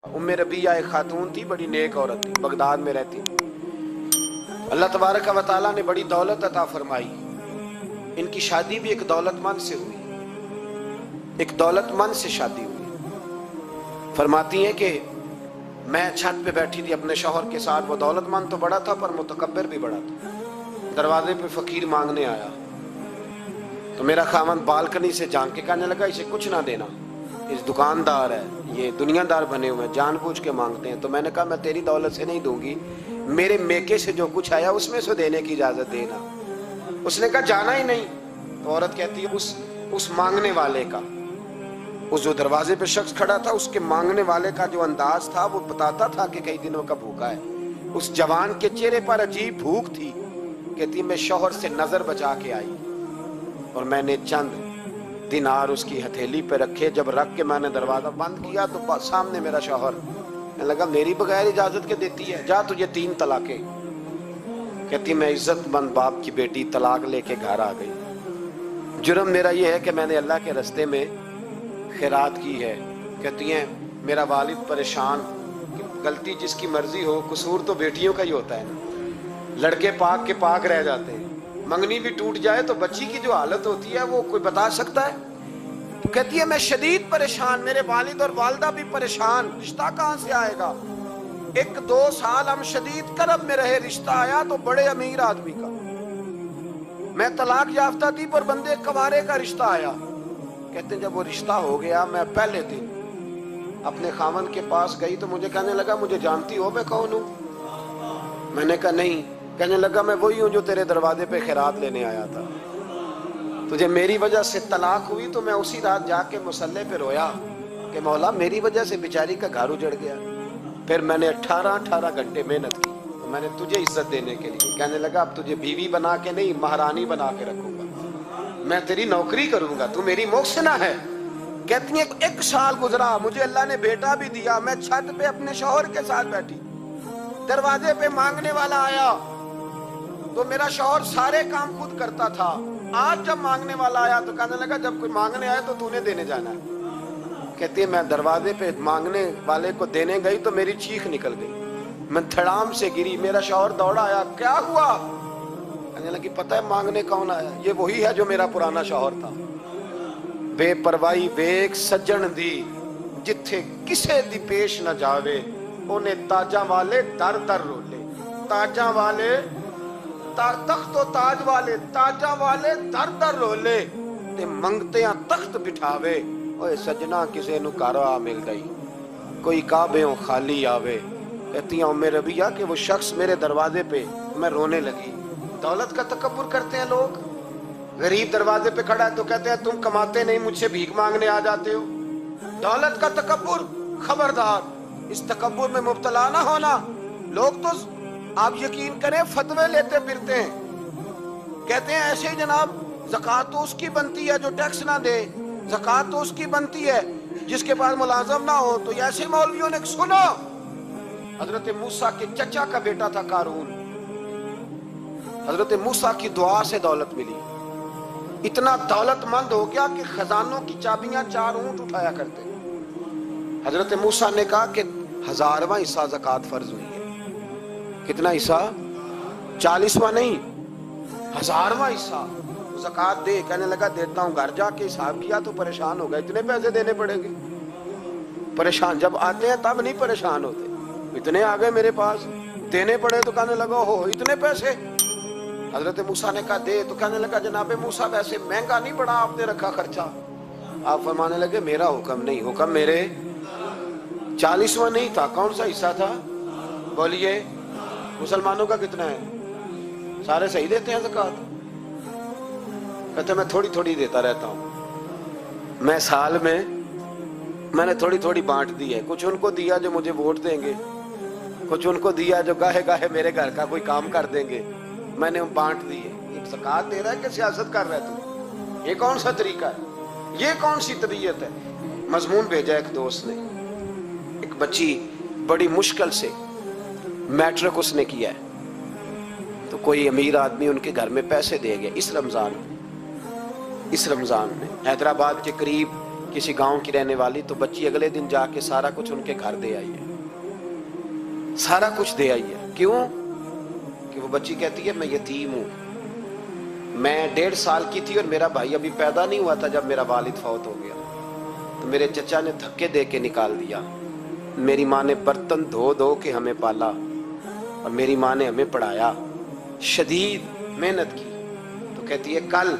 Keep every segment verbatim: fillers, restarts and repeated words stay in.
ام रबिया एक खातून थी, बड़ी नेक औरत थी, बगदाद में रहती। अल्लाह तबारक व तआला ने बड़ी दौलत अता फरमाई। इनकी शादी भी एक दौलतमंद से हुई, एक दौलतमंद से शादी हुई। फरमाती हैं कि मैं छत पे बैठी थी अपने शौहर के साथ। वो दौलतमंद तो बड़ा था पर मुतकब्बिर भी बड़ा था। दरवाजे पे फकीर मांगने आया तो मेरा खामन बालकनी से झांक के कहने लगा, इसे कुछ ना देना, इस दुकानदार है, ये दुनियादार बने हुए हैं, जानबूझ के मांगते हैं। तो मैंने कहा मैं तेरी दौलत से नहीं दूंगी, मेरे मेके से जो कुछ आया उसमें से देने की इजाजत देना। उसने कहा जाना ही नहीं। तो औरत कहती है उस उस मांगने वाले का, उस जो दरवाजे पे शख्स खड़ा था, उसके मांगने वाले का जो अंदाज था वो बताता था कि कई दिनों का भूखा है। उस जवान के चेहरे पर अजीब भूख थी। कहती मैं शौहर से नजर बचा के आई और मैंने चंद दिनार उसकी हथेली पे रखे। जब रख के मैंने दरवाजा बंद किया तो सामने मेरा शौहर। मैं लगा मेरी बगैर इजाजत के देती है, जा तुझे तीन तलाके। कहती मैं इज्जतमंद बाप की बेटी तलाक लेके घर आ गई। जुर्म मेरा ये है कि मैंने अल्लाह के रास्ते में खैरात की है। कहती हैं मेरा वालिद परेशान, गलती जिसकी मर्जी हो, कसूर तो बेटियों का ही होता है ना। लड़के पाक के पाक रह जाते हैं, मंगनी भी टूट जाए तो बच्ची की जो हालत होती है वो कोई बता सकता है। तो कहती है मैं शदीद परेशान, मेरे वालिद और वालदा भी परेशान, रिश्ता कहाँ से आएगा। एक दो साल हम शदीद करब में रहे, रिश्ता आया तो बड़े अमीर आदमी का। मैं तलाक याफ्ता थी पर बंदे कवारे का रिश्ता आया। कहते हैं जब वो रिश्ता हो गया, मैं पहले दिन अपने खामन के पास गई तो मुझे कहने लगा मुझे जानती हो मैं कौन हूँ। मैंने कहा नहीं। कहने लगा मैं वही हूँ जो तेरे दरवाजे पे खैरात लेने आया था। तुझे मेरी वजह से तलाक हुई तो मैं उसी रात जाके मुसल्ले पे रोया कि मौला मेरी वजह से बेचारी का घर उजड़ गया। फिर मैंने अठारह अठारह घंटे मेहनत की तो मैंने तुझे इज्जत देने के लिए। कहने लगा अब तुझे बीवी बना के नहीं महारानी बना के रखूंगा, मैं तेरी नौकरी करूंगा, तू मेरी मोहसिना है। कहती है एक साल गुजरा, मुझे अल्लाह ने बेटा भी दिया। मैं छत पे अपने शौहर के साथ बैठी, दरवाजे पे मांगने वाला आया तो मेरा शौहर सारे काम खुद करता था। आज जब मांगने वाला आया तो कहने लगा जब कोई मांगने आया तो तूने देने जाना है। कहती है मैं दरवाजे पे मांगने वाले को देने गई तो मेरी चीख निकल गई, मैं धड़ाम से गिरी। मेरा शौहर दौड़ा आया, क्या हुआ। कहने लगी पता है मांगने कौन आया, ये वही है जो मेरा पुराना शौहर था। बेपरवाही वेख सज्जन दी जिथे किसे दी पेश न जावे, उन्हें ताजा वाले दर दर रोले। ताजा वाले तख्त ताज वाले, ताजा वाले दर दर रोले ते मंगते तख्त बिठावे। ओए सजना किसे नु घर आ मिल गई, कोई काबेओं खाली आवे। कहती हैं उम्मे रबिया कि वो शख्स मेरे दरवाजे पे, मैं रोने लगी। दौलत का तकब्बुर करते हैं लोग। गरीब दरवाजे पे खड़ा है तो कहते हैं तुम कमाते नहीं, मुझसे भीख मांगने आ जाते हो। दौलत का तकब्बुर, खबरदार इस तकब्बुर में मुब्तला ना होना। लोग तो आप यकीन करें फतवे लेते फिरते हैं, कहते हैं ऐसे ही जनाब ज़कात तो उसकी बनती है जो टैक्स ना दे, ज़कात तो उसकी बनती है जिसके पास मुलाजम ना हो। तो ऐसे मौलवियों ने सुनो, हजरत मूसा के चचा का बेटा था कारून, हजरत मूसा की दुआ से दौलत मिली। इतना दौलतमंद हो गया कि खजानों की चाबियां चार ऊंट उठाया करते। हजरत मूसा ने कहा कि हजारवां हिस्सा ज़कात फर्ज हुई है। कितना हिस्सा? चालीसवां नहीं, हजारवां हिस्सा ज़कात दे। कहने लगा देता हूं। घर जाके हिसाब किया तो परेशान हो गए, इतने पैसे देने पड़ेंगे। परेशान जब आते हैं तब नहीं परेशान होते, इतने आ गए मेरे पास, देने पड़े तो कहने लगा हो इतने पैसे। हजरत मूसा ने कहा दे, तो कहने लगा जनाबे मूसा वैसे महंगा नहीं पड़ा आपने रखा खर्चा। आप फरमाने लगे मेरा हुक्म नहीं, हुक्म मेरे चालीसवां नहीं था। कौन सा हिस्सा था बोलिए? मुसलमानों का कितना है? सारे सही देते हैं ज़कात? कहते मैं थोड़ी थोड़ी देता रहता हूं। मैं साल में मैंने थोड़ी थोड़ी बांट दी है, कुछ उनको दिया जो मुझे वोट देंगे, कुछ उनको दिया जो गाहे गाहे मेरे घर का कोई काम कर देंगे, मैंने बांट दी है। एक ज़कात दे रहा है कि सियासत कर रहा है तू? ये कौन सा तरीका है, ये कौन सी तबीयत है? मजमून भेजा एक दोस्त ने, एक बच्ची बड़ी मुश्किल से मैट्रिक उसने किया है तो कोई अमीर आदमी उनके घर में पैसे दे गया इस रमजान में। इस रमजान में हैदराबाद के करीब किसी गांव की रहने वाली, तो बच्ची अगले दिन जाके सारा कुछ उनके घर दे आई है, सारा कुछ दे आई है। क्यों? कि वो बच्ची कहती है मैं यतीम हूँ, मैं डेढ़ साल की थी और मेरा भाई अभी पैदा नहीं हुआ था जब मेरा वालिद फौत हो गया, तो मेरे चचा ने धक्के दे के निकाल दिया। मेरी माँ ने बर्तन धो धो के हमें पाला और मेरी माँ ने हमें पढ़ाया, शदीद मेहनत की। तो कहती है कल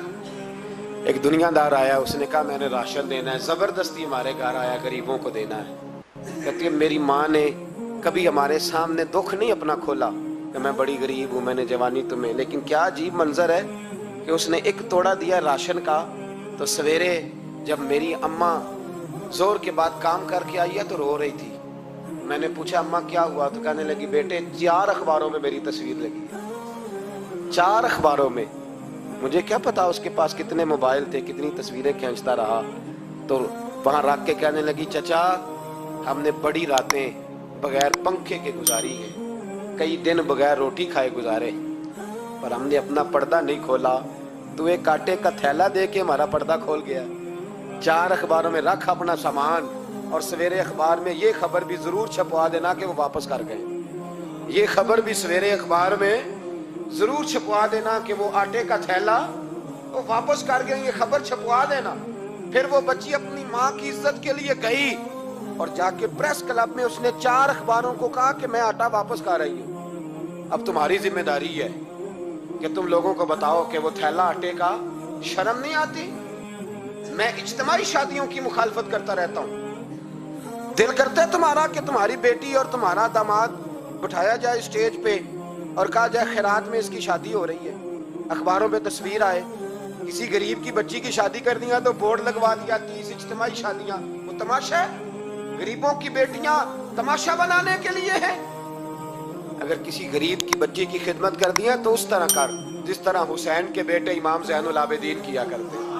एक दुनियादार आया, उसने कहा मैंने राशन देना है, जबरदस्ती हमारे घर आया, गरीबों को देना है। कहती है मेरी माँ ने कभी हमारे सामने दुख नहीं अपना खोला कि मैं बड़ी गरीब हूँ, मैंने जवानी तुम्हें, लेकिन क्या अजीब मंजर है कि उसने एक तोड़ा दिया राशन का, तो सवेरे जब मेरी अम्मा जोर के बाद काम करके आई है तो रो रही थी। मैंने पूछा अम्मा क्या हुआ? तो कहने लगी बेटे चार अखबारों में मेरी तस्वीर लगी है, चार अखबारों में। मुझे क्या पता उसके पास कितने मोबाइल थे, कितनी तस्वीरें खींचता रहा। तो वहां रख के कहने लगी चचा हमने बड़ी रातें बगैर पंखे के गुजारी हैं, कई दिन बगैर रोटी खाए गुजारे, पर हमने अपना पर्दा नहीं खोला। तो एक कांटे का थैला दे के हमारा पर्दा खोल गया। चार अखबारों में रख अपना सामान और सवेरे अखबार में ये खबर भी जरूर छपवा देना कि वो वापस कर गए। ये खबर भी सवेरे अखबार में जरूर छपवा देना कि वो आटे का थैला वो वापस कर गए, ये खबर छपवा देना। फिर वो बच्ची अपनी माँ की इज्जत के लिए गई और जाके प्रेस क्लब में उसने चार अखबारों को कहा कि मैं आटा वापस कर रही हूँ। अब तुम्हारी जिम्मेदारी है कि तुम लोगों को बताओ कि वो थैला आटे का, शर्म नहीं आती? मैं इज्तिमाई शादियों की मुखालफत करता रहता हूँ, दिल करता है तुम्हारा कि तुम्हारी बेटी और तुम्हारा दामाद बिठाया जाए स्टेज पे और कहा जाए खैरात में इसकी शादी हो रही है, अखबारों पे तस्वीर आए, किसी गरीब की बच्ची की शादी कर दिया तो बोर्ड लगवा दिया तीस इज्तिमाई शादियां। वो तमाशा है? गरीबों की बेटियां तमाशा बनाने के लिए है? अगर किसी गरीब की बच्ची की खिदमत कर दिया तो उस तरह कर जिस तरह हुसैन के बेटे इमाम ज़ैनुल आबिदीन किया करते।